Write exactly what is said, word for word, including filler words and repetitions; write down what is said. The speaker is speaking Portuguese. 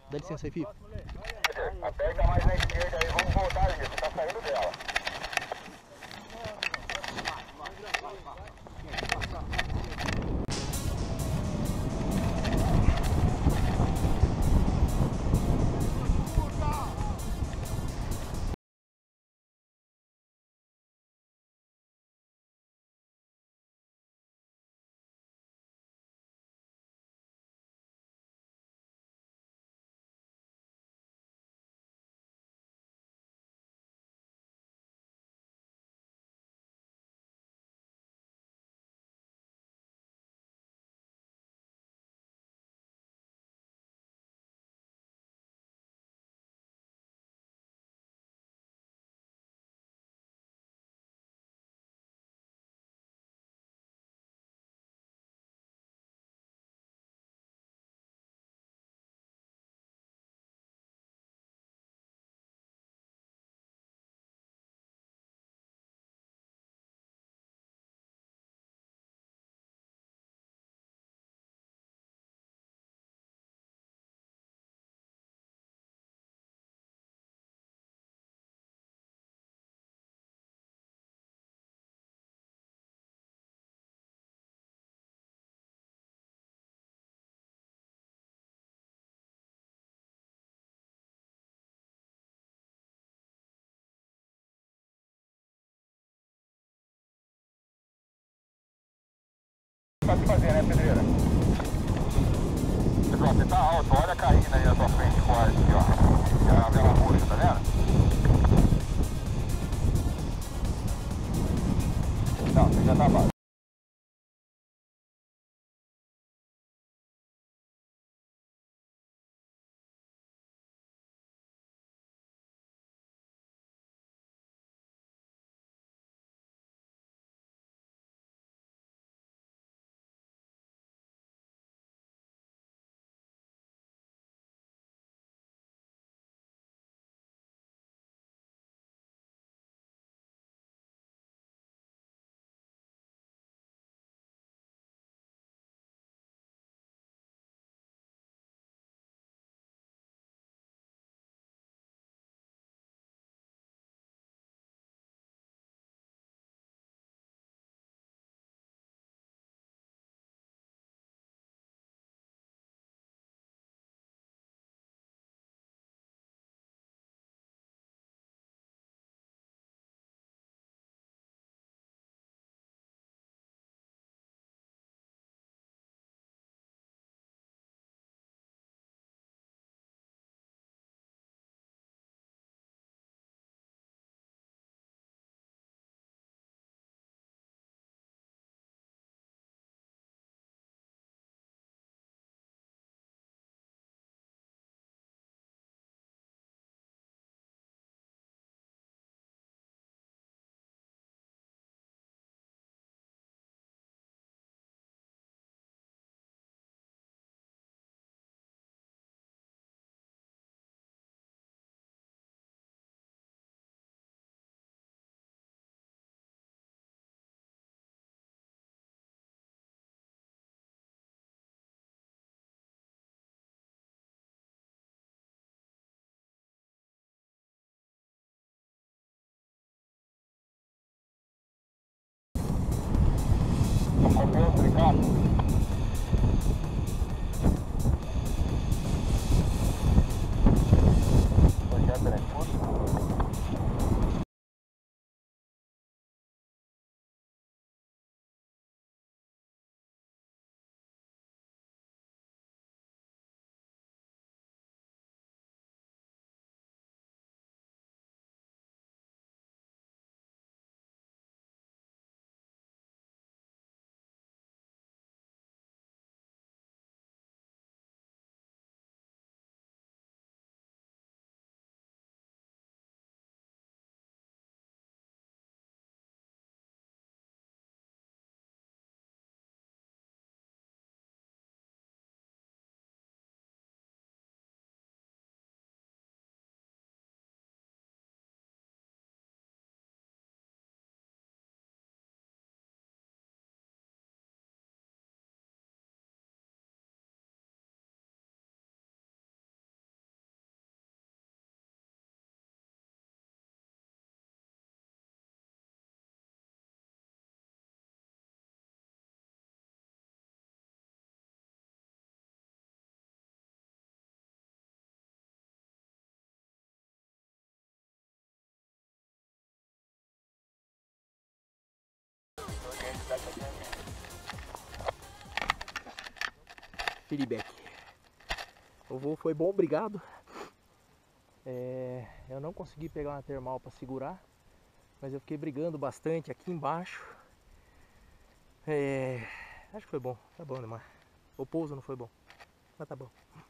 Dá licença aí, Fih. Aperta mais na esquerda aí, vamos voltar, gente. Tá saindo dela. Pode fazer, né, pedreira? Pessoal, você tá alto, olha caindo aí na sua frente forte, aqui, ó. É a vela roxa, tá vendo? Não, você já tá baixo. Obrigado. feedback. O voo foi bom, obrigado. É, eu não consegui pegar uma termal para segurar, mas eu fiquei brigando bastante aqui embaixo. É, acho que foi bom, tá bom demais. O pouso não foi bom, mas tá bom.